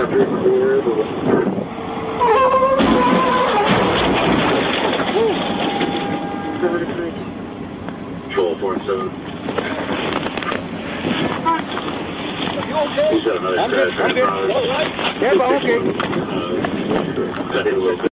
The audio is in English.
Control 47. He's got another crash right now. Yeah, but okay.